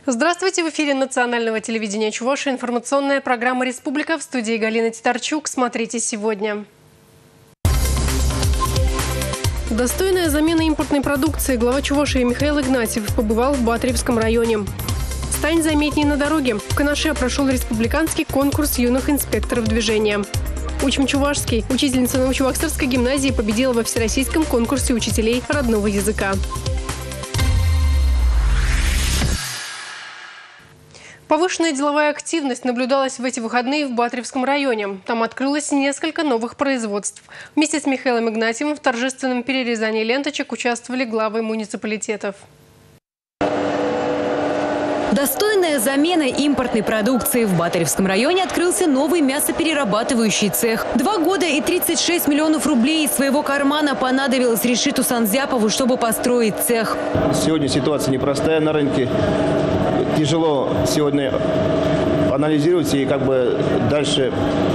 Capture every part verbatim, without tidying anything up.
Здравствуйте! В эфире национального телевидения Чувашии информационная программа «Республика», в студии Галина Титарчук. Смотрите сегодня. Достойная замена импортной продукции. Глава Чувашии Михаил Игнатьев побывал в Батыревском районе. «Стань заметней на дороге». В Канаше прошел республиканский конкурс юных инспекторов движения. «Учим чувашский». Учительница Новочувахсарской гимназии победила во всероссийском конкурсе учителей родного языка. Повышенная деловая активность наблюдалась в эти выходные в Батыревском районе. Там открылось несколько новых производств. Вместе с Михаилом Игнатьевым в торжественном перерезании ленточек участвовали главы муниципалитетов. Достойная замена импортной продукции. В Батыревском районе открылся новый мясоперерабатывающий цех. Два года и тридцать шесть миллионов рублей из своего кармана понадобилось Решиту Санзяпову, чтобы построить цех. Сегодня ситуация непростая на рынке. Тяжело сегодня анализировать и как бы дальше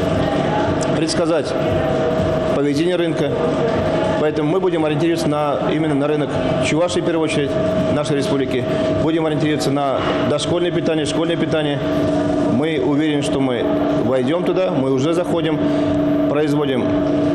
предсказать поведение рынка. Поэтому мы будем ориентироваться на, именно на рынок Чувашии, в первую очередь, нашей республики. Будем ориентироваться на дошкольное питание, школьное питание. Мы уверены, что мы войдем туда, мы уже заходим, производим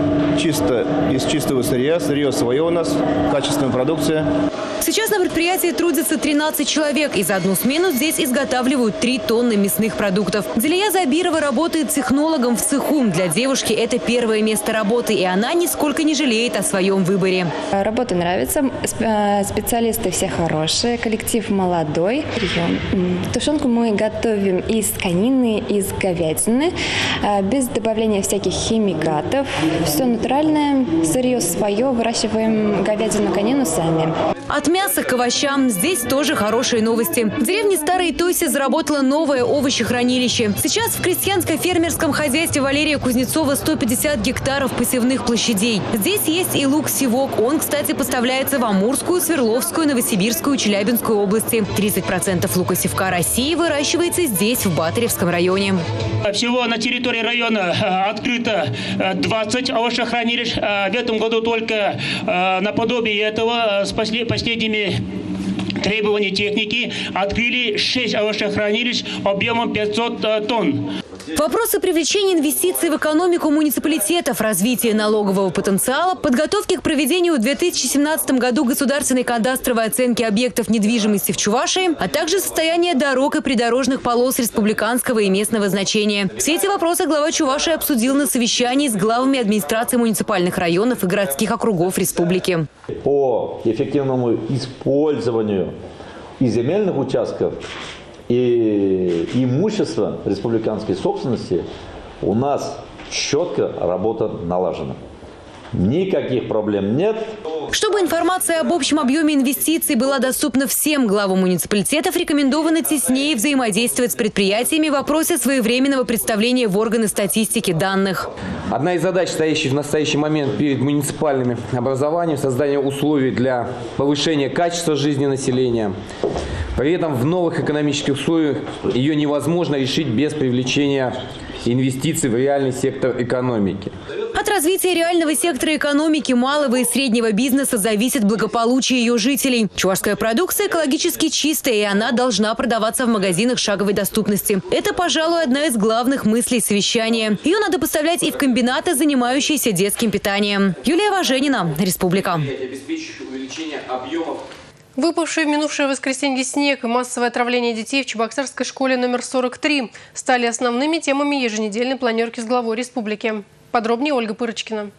чисто из чистого сырья, сырье свое у нас, качественная продукция. Сейчас на предприятии трудятся тринадцать человек, и за одну смену здесь изготавливают три тонны мясных продуктов. Дзилия Забирова работает технологом в цеху. Для девушки это первое место работы, и она нисколько не жалеет о своем выборе. Работа нравится, специалисты все хорошие, коллектив молодой. Тушенку мы готовим из конины, из говядины, без добавления всяких химикатов. Все натуральное, сырье свое, выращиваем говядину, конину сами. От мяса к овощам здесь тоже хорошие новости. В деревне Старой Тойсе заработало новое овощехранилище. Сейчас в крестьянско-фермерском хозяйстве Валерия Кузнецова сто пятьдесят гектаров посевных площадей. Здесь есть и лук-севок. Он, кстати, поставляется в Амурскую, Свердловскую, Новосибирскую, Челябинскую области. тридцать процентов лука-севка России выращивается здесь, в Батыревском районе. Всего на территории района открыто двадцать овощехранилищ. В этом году только наподобие этого спасли последними требований техники открыли шесть овощехранилищ объемом пятьсот тонн. Вопросы привлечения инвестиций в экономику муниципалитетов, развития налогового потенциала, подготовки к проведению в две тысячи семнадцатом году государственной кадастровой оценки объектов недвижимости в Чувашии, а также состояние дорог и придорожных полос республиканского и местного значения. Все эти вопросы глава Чувашии обсудил на совещании с главами администрации муниципальных районов и городских округов республики. По эффективному использованию и земельных участков, и имущество республиканской собственности у нас четко работа налажена. Никаких проблем нет. Чтобы информация об общем объеме инвестиций была доступна всем главам муниципалитетов, рекомендовано теснее взаимодействовать с предприятиями в вопросе своевременного представления в органы статистики данных. Одна из задач, стоящих в настоящий момент перед муниципальными образованиями, создание условий для повышения качества жизни населения. При этом в новых экономических условиях ее невозможно решить без привлечения инвестиций в реальный сектор экономики. От развития реального сектора экономики, малого и среднего бизнеса зависит благополучие ее жителей. Чувашская продукция экологически чистая, и она должна продаваться в магазинах шаговой доступности. Это, пожалуй, одна из главных мыслей совещания. Ее надо поставлять и в комбинаты, занимающиеся детским питанием. Юлия Важенина, Республика. Выпавший в минувшее воскресенье снег и массовое отравление детей в Чебоксарской школе номер сорок три стали основными темами еженедельной планерки с главой республики. Подробнее Ольга Пырочкина.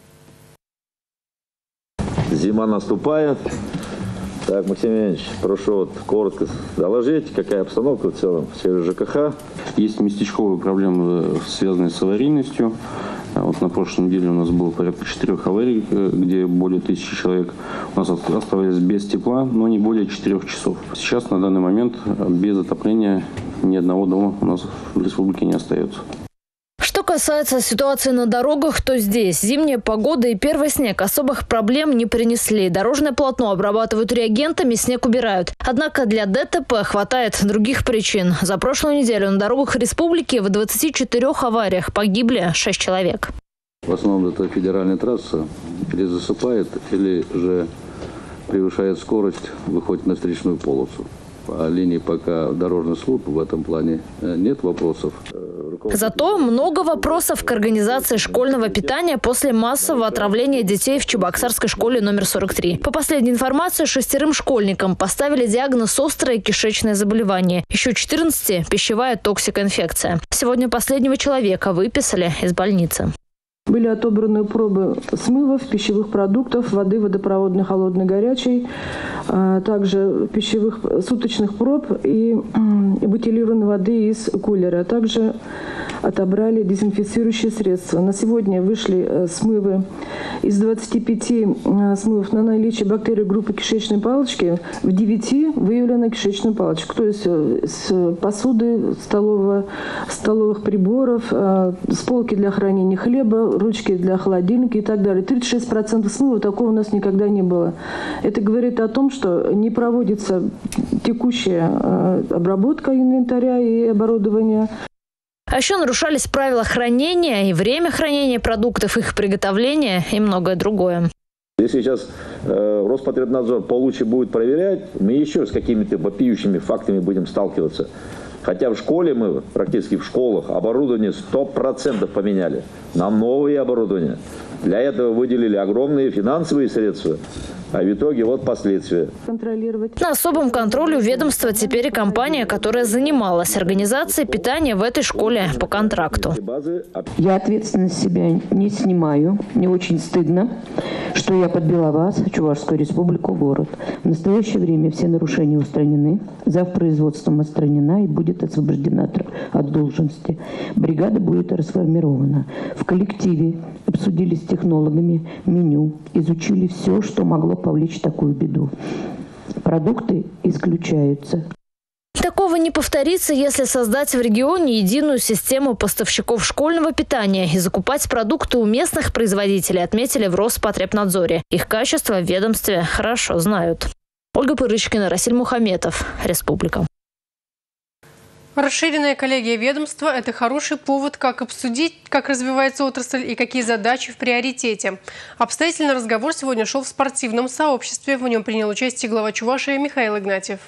Зима наступает. Так, Максим Иванович, прошу вот коротко доложить, какая обстановка в целом в сфере ЖКХ. Есть местечковые проблемы, связанные с аварийностью. Вот на прошлой неделе у нас было порядка четырех аварий, где более тысячи человек у нас оставались без тепла, но не более четырех часов. Сейчас на данный момент без отопления ни одного дома у нас в республике не остается. Что касается ситуации на дорогах, то здесь зимняя погода и первый снег особых проблем не принесли. Дорожное полотно обрабатывают реагентами, снег убирают. Однако для ДТП хватает других причин. За прошлую неделю на дорогах республики в двадцати четырёх авариях погибли шесть человек. В основном это федеральная трасса. Или засыпает, или же превышает скорость, выходит на встречную полосу. По линии пока дорожной службы в этом плане нет вопросов. Зато много вопросов к организации школьного питания после массового отравления детей в Чебоксарской школе номер сорок три. По последней информации, шестерым школьникам поставили диагноз «острое кишечное заболевание». Еще четырнадцати – пищевая токсикоинфекция. Сегодня последнего человека выписали из больницы. Были отобраны пробы смывов, пищевых продуктов, воды водопроводной, холодной, горячей, также пищевых суточных проб и бутилированной воды из кулера. Также отобрали дезинфицирующие средства. На сегодня вышли смывы из двадцати пяти смывов на наличие бактерий группы кишечной палочки. В девяти выявлена кишечная палочка. То есть с посуды, столового, столовых приборов, с полки для хранения хлеба, ручки для холодильника и так далее. тридцать шесть процентов смыва такого у нас никогда не было. Это говорит о том, что не проводится текущая обработка инвентаря и оборудования. А еще нарушались правила хранения и время хранения продуктов, их приготовления и многое другое. Если сейчас э, Роспотребнадзор получше будет проверять, мы еще с какими-то вопиющими фактами будем сталкиваться. Хотя в школе мы, практически в школах, оборудование сто процентов поменяли. Нам новое оборудование. Для этого выделили огромные финансовые средства. А в итоге вот последствия. На особом контроле у ведомства теперь и компания, которая занималась организацией питания в этой школе по контракту. Я ответственность с себя не снимаю. Мне очень стыдно, что я подбила вас, Чувашскую республику, город. В настоящее время все нарушения устранены. Завпроизводством отстранена и будет освобождена от должности. Бригада будет расформирована. В коллективе обсудили с технологами меню, изучили все, что могло повлечь такую беду. Продукты исключаются. Такого не повторится, если создать в регионе единую систему поставщиков школьного питания и закупать продукты у местных производителей, отметили в Роспотребнадзоре. Их качество в ведомстве хорошо знают. Ольга Пырычкина, Расиль Мухаметов, Республика. Расширенная коллегия ведомства – это хороший повод, как обсудить, как развивается отрасль и какие задачи в приоритете. Обстоятельный разговор сегодня шел в спортивном сообществе. В нем принял участие глава Чувашии Михаил Игнатьев.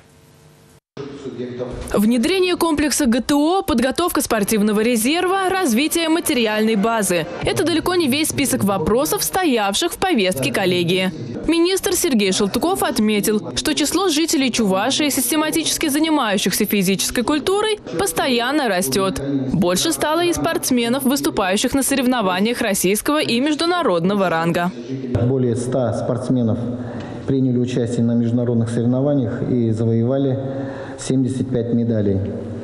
Внедрение комплекса ГТО, подготовка спортивного резерва, развитие материальной базы. Это далеко не весь список вопросов, стоявших в повестке коллегии. Министр Сергей Шелтуков отметил, что число жителей Чувашии, систематически занимающихся физической культурой, постоянно растет. Больше стало и спортсменов, выступающих на соревнованиях российского и международного ранга. Более ста спортсменов приняли участие на международных соревнованиях и завоевали семьдесят пять медалей.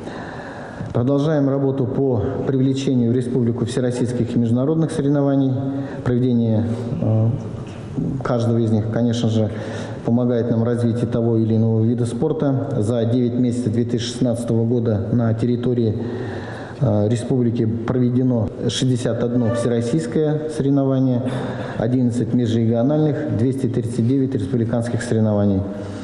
Продолжаем работу по привлечению в республику всероссийских и международных соревнований. Проведение э, каждого из них, конечно же, помогает нам в развитии того или иного вида спорта. За девять месяцев две тысячи шестнадцатого года на территории э, республики проведено шестьдесят одно всероссийское соревнование, одиннадцать межрегиональных, двести тридцать девять республиканских соревнований,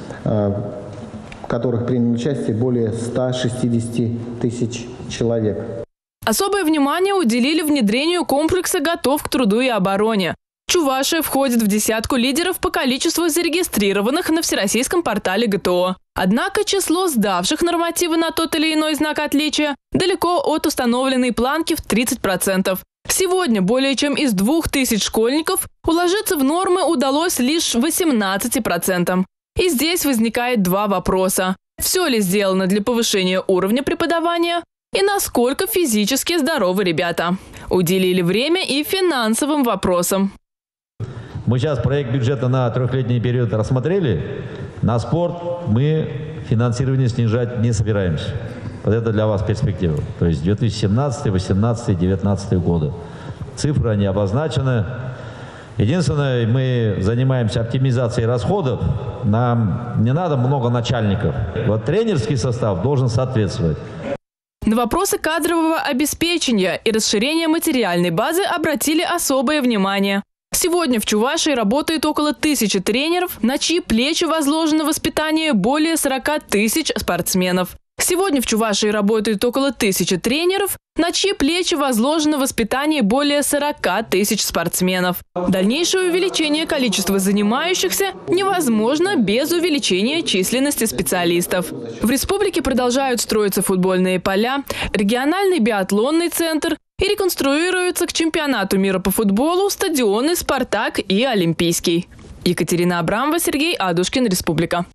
в которых приняли участие более ста шестидесяти тысяч человек. Особое внимание уделили внедрению комплекса «Готов к труду и обороне». Чувашия входит в десятку лидеров по количеству зарегистрированных на всероссийском портале ГТО. Однако число сдавших нормативы на тот или иной знак отличия далеко от установленной планки в тридцать процентов. Сегодня более чем из двух тысяч школьников уложиться в нормы удалось лишь восемнадцати процентам. И здесь возникает два вопроса. Все ли сделано для повышения уровня преподавания и насколько физически здоровы ребята? Уделили время и финансовым вопросам. Мы сейчас проект бюджета на трехлетний период рассмотрели. На спорт мы финансирование снижать не собираемся. Вот это для вас перспектива. То есть две тысячи семнадцатый, восемнадцатый, девятнадцатый годы. Цифры не обозначены. Единственное, мы занимаемся оптимизацией расходов. Нам не надо много начальников. Вот тренерский состав должен соответствовать. На вопросы кадрового обеспечения и расширения материальной базы обратили особое внимание. Сегодня в Чувашии работает около тысячи тренеров, на чьи плечи возложено воспитание более сорока тысяч спортсменов. Сегодня в Чувашии работает около тысячи тренеров, на чьи плечи возложено воспитание более сорока тысяч спортсменов. Дальнейшее увеличение количества занимающихся невозможно без увеличения численности специалистов. В республике продолжают строиться футбольные поля, региональный биатлонный центр и реконструируются к чемпионату мира по футболу стадионы «Спартак» и «Олимпийский». Екатерина Абрамова, Сергей Адушкин, Республика.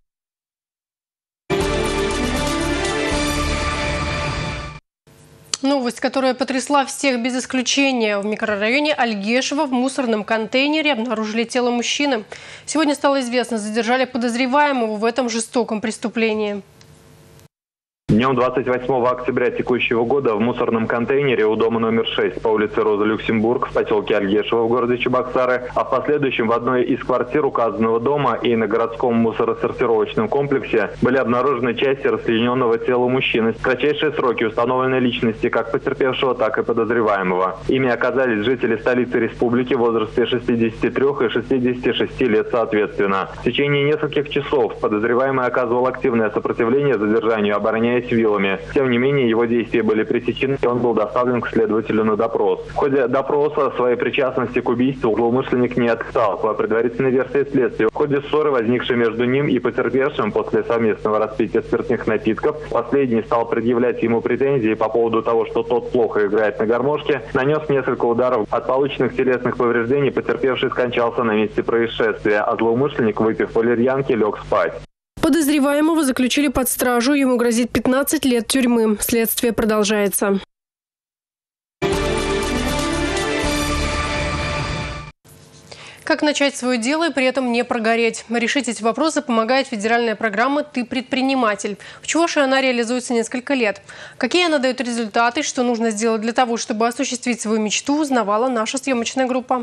Новость, которая потрясла всех без исключения. В микрорайоне Альгешево в мусорном контейнере обнаружили тело мужчины. Сегодня стало известно, задержали подозреваемого в этом жестоком преступлении. Днем двадцать восьмого октября текущего года в мусорном контейнере у дома номер шесть по улице Роза Люксембург в поселке Альгешево в городе Чебоксары, а в последующем в одной из квартир указанного дома и на городском мусоросортировочном комплексе были обнаружены части расчлененного тела мужчины. В кратчайшие сроки установлены личности как потерпевшего, так и подозреваемого. Ими оказались жители столицы республики в возрасте шестидесяти трёх и шестидесяти шести лет соответственно. В течение нескольких часов подозреваемый оказывал активное сопротивление задержанию, обороняясь вилами. Тем не менее, его действия были пресечены, и он был доставлен к следователю на допрос. В ходе допроса своей причастности к убийству злоумышленник не отрицал. По предварительной версии следствия, в ходе ссоры, возникшей между ним и потерпевшим после совместного распития спиртных напитков, последний стал предъявлять ему претензии по поводу того, что тот плохо играет на гармошке, нанес несколько ударов. От полученных телесных повреждений потерпевший скончался на месте происшествия, а злоумышленник, выпив валерьянки, лег спать. Подозреваемого заключили под стражу. Ему грозит пятнадцать лет тюрьмы. Следствие продолжается. Как начать свое дело и при этом не прогореть? Решить эти вопросы помогает федеральная программа «Ты предприниматель». В Чувашии она реализуется несколько лет. Какие она дает результаты, что нужно сделать для того, чтобы осуществить свою мечту, узнавала наша съемочная группа.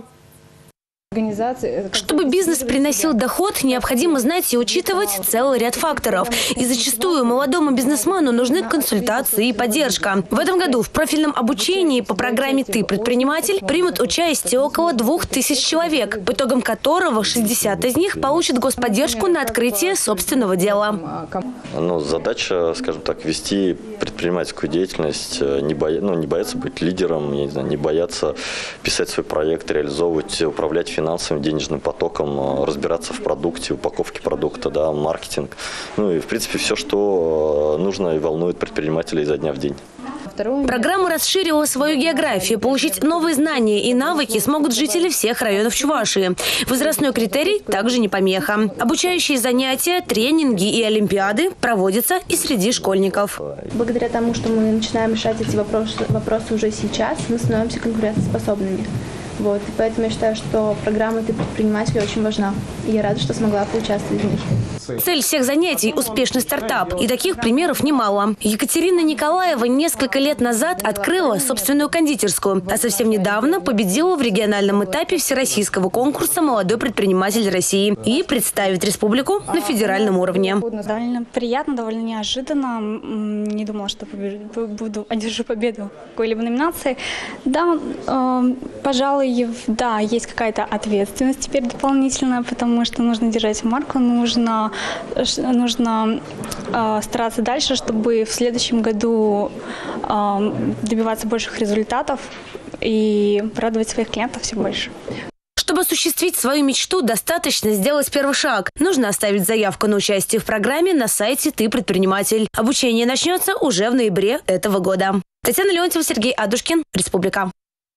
Чтобы бизнес приносил доход, необходимо знать и учитывать целый ряд факторов. И зачастую молодому бизнесмену нужны консультации и поддержка. В этом году в профильном обучении по программе «Ты предприниматель» примут участие около двух тысяч человек, по итогам которого шестьдесят из них получат господдержку на открытие собственного дела. Ну, задача, скажем так, вести предпринимательскую деятельность, не, боя... ну, не бояться быть лидером, не, знаю, не бояться писать свой проект, реализовывать, управлять финансами. финансовым, денежным потоком, разбираться в продукте, упаковке продукта, да, маркетинг. Ну и, в принципе, все, что нужно и волнует предпринимателей изо дня в день. Программа расширила свою географию. Получить новые знания и навыки смогут жители всех районов Чувашии. Возрастной критерий также не помеха. Обучающие занятия, тренинги и олимпиады проводятся и среди школьников. Благодаря тому, что мы начинаем решать эти вопросы, вопросы уже сейчас, мы становимся конкурентоспособными. Вот, и поэтому я считаю, что программа «Ты предприниматель» очень важна. И я рада, что смогла поучаствовать в них. Цель всех занятий – успешный стартап. И таких примеров немало. Екатерина Николаева несколько лет назад открыла собственную кондитерскую, а совсем недавно победила в региональном этапе всероссийского конкурса «Молодой предприниматель России» и представит республику на федеральном уровне. Довольно приятно, довольно неожиданно. Не думала, что буду одержу победу в какой-либо номинации. Да, э, пожалуй, да, есть какая-то ответственность теперь дополнительная, потому что нужно держать марку, нужно, нужно э, стараться дальше, чтобы в следующем году э, добиваться больших результатов и радовать своих клиентов все больше. Чтобы осуществить свою мечту, достаточно сделать первый шаг. Нужно оставить заявку на участие в программе на сайте «Ты предприниматель». Обучение начнется уже в ноябре этого года. Татьяна Леонтьева, Сергей Адушкин, Республика.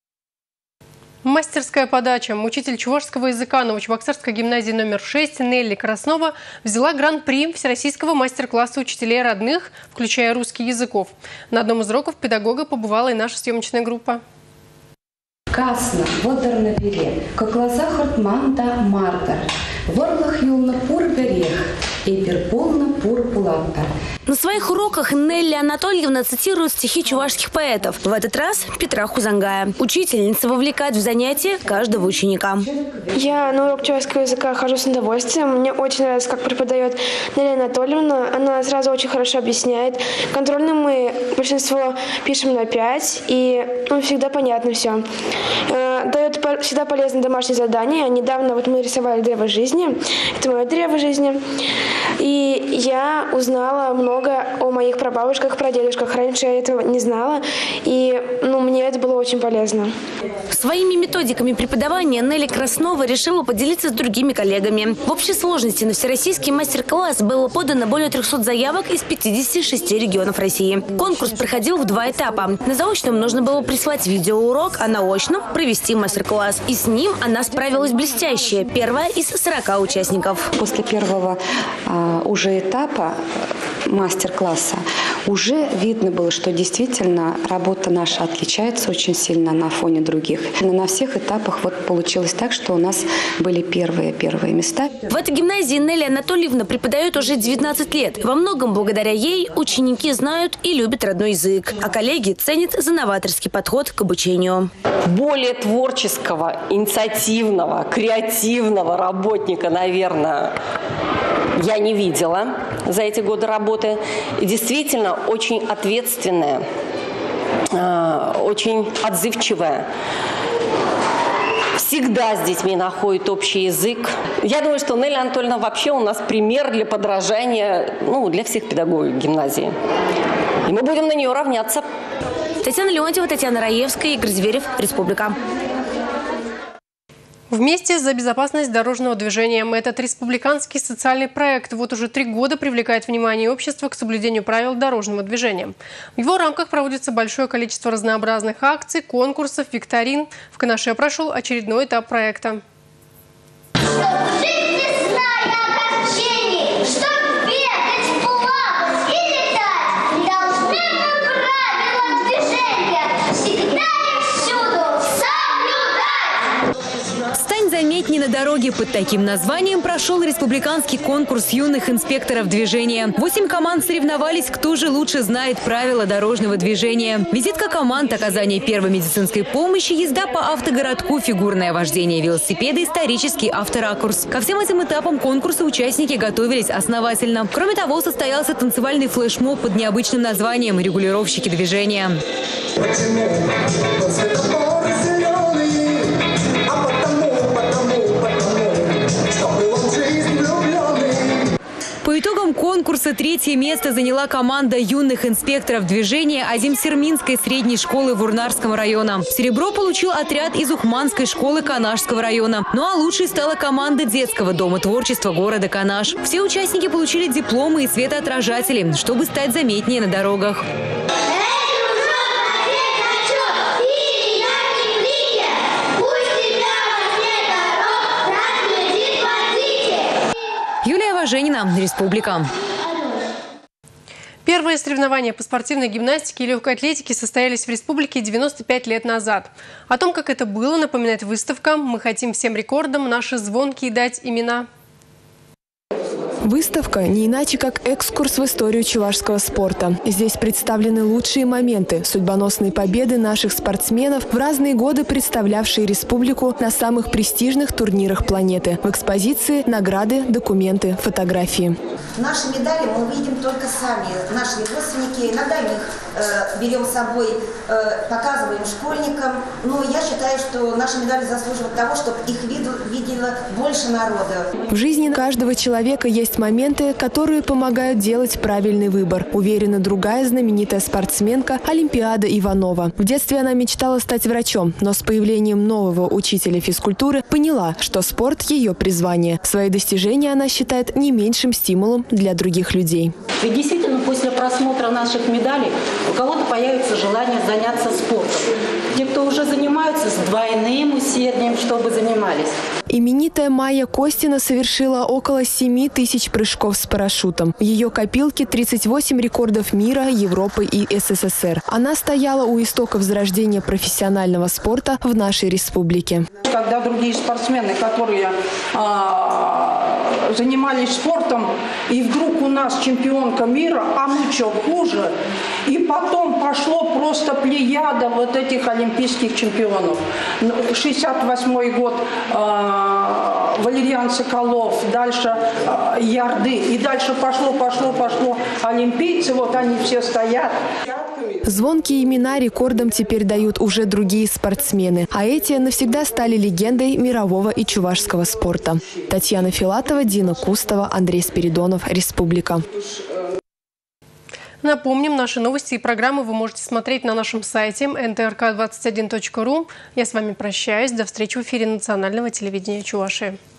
Мастерская подача. Учитель чувашского языка Новочебоксарской гимназии номер шесть Нелли Краснова взяла гран-при всероссийского мастер-класса учителей родных, включая русский языков. На одном из уроков педагога побывала и наша съемочная группа. Касно, водор на беле, как глаза хортманда мартер, в орлах юлна пур горех, и перполна пур пулантар. На своих уроках Нелли Анатольевна цитирует стихи чувашских поэтов. В этот раз Петра Хузангая. Учительница вовлекает в занятия каждого ученика. Я на урок чувашского языка хожу с удовольствием. Мне очень нравится, как преподает Нелли Анатольевна. Она сразу очень хорошо объясняет. Контрольные мы большинство пишем на пять, и ну, всегда понятно все. Она дает всегда полезные домашние задания. Недавно вот мы рисовали древо жизни. Это мое древо жизни. И я узнала много о моих прабабушках, прадедушках. Раньше я этого не знала. И ну, мне это было очень полезно. Своими методиками преподавания Нелли Краснова решила поделиться с другими коллегами. В общей сложности на всероссийский мастер-класс было подано более трёхсот заявок из пятидесяти шести регионов России. Конкурс проходил в два этапа. На заочном нужно было прислать видеоурок, а на очном провести мастер-класс. И с ним она справилась блестяще. Первая из сорока участников. После первого а, уже этапа мастер-класса уже видно было, что действительно работа наша отличается очень сильно на фоне других. На всех этапах вот получилось так, что у нас были первые первые места. В этой гимназии Нелли Анатольевна преподает уже девятнадцать лет. Во многом благодаря ей ученики знают и любят родной язык, а коллеги ценят за новаторский подход к обучению. Более творческого, инициативного, креативного работника, наверное, я не видела за эти годы работы. И действительно очень ответственная, очень отзывчивая. Всегда с детьми находит общий язык. Я думаю, что Нелли Анатольевна вообще у нас пример для подражания, ну, для всех педагогов гимназии. И мы будем на нее равняться. Татьяна Леонтьева, Татьяна Раевская, Игорь Зверев, Республика. Вместе за безопасность дорожного движения. Этот республиканский социальный проект вот уже три года привлекает внимание общества к соблюдению правил дорожного движения. В его рамках проводится большое количество разнообразных акций, конкурсов, викторин. В Канаше прошел очередной этап проекта. Заметнее на дороге. Под таким названием прошел республиканский конкурс юных инспекторов движения. Восемь команд соревновались, кто же лучше знает правила дорожного движения. Визитка команд, оказание первой медицинской помощи, езда по автогородку, фигурное вождение велосипеда, исторический авторакурс. Ко всем этим этапам конкурса участники готовились основательно. Кроме того, состоялся танцевальный флешмоб под необычным названием «Регулировщики движения». По итогам конкурса третье место заняла команда юных инспекторов движения Азимсерминской средней школы Вурнарского района. Серебро получил отряд из Ухманской школы Канашского района. Ну а лучшей стала команда детского дома творчества города Канаш. Все участники получили дипломы и светоотражатели, чтобы стать заметнее на дорогах. Юлия Важенина, Республика. Первые соревнования по спортивной гимнастике и легкой атлетике состоялись в республике девяносто пять лет назад. О том, как это было, напоминает выставка «Мы хотим всем рекордам наши звонкие дать имена». Выставка не иначе, как экскурс в историю чувашского спорта. Здесь представлены лучшие моменты, судьбоносные победы наших спортсменов, в разные годы представлявшие республику на самых престижных турнирах планеты. В экспозиции награды, документы, фотографии. Наши медали мы увидим только сами, наши родственники. Иногда мы их э, берем с собой, э, показываем школьникам. Но я считаю, что наши медали заслуживают того, чтобы их виду, видело больше народа. В жизни каждого человека есть моменты, которые помогают делать правильный выбор. Уверена другая знаменитая спортсменка Олимпиада Иванова. В детстве она мечтала стать врачом, но с появлением нового учителя физкультуры поняла, что спорт – ее призвание. Свои достижения она считает не меньшим стимулом для других людей. Ведь действительно после просмотра наших медалей у кого-то появится желание заняться спортом. Те, кто уже занимаются, с двойным усердием, чтобы занимались. Именитая Майя Костина совершила около семи тысяч прыжков с парашютом. В ее копилке тридцать восемь рекордов мира, Европы и СССР. Она стояла у истоков зарождения профессионального спорта в нашей республике. Когда другие спортсмены, которые а, занимались спортом, и вдруг у нас чемпионка мира, а мы что, хуже? И потом пошло просто плеяда вот этих олимпийских чемпионов. шестьдесят восьмой год а, Валерьян Соколов, дальше а, Ярды. И дальше пошло, пошло, пошло олимпийцы, вот они все стоят. Звонкие имена рекордам теперь дают уже другие спортсмены, а эти навсегда стали легендой мирового и чувашского спорта. Татьяна Филатова, Дина Кустова, Андрей Спиридонов, Республика. Напомним, наши новости и программы вы можете смотреть на нашем сайте эн тэ эр ка двадцать один точка ру. Я с вами прощаюсь. До встречи в эфире национального телевидения Чувашии.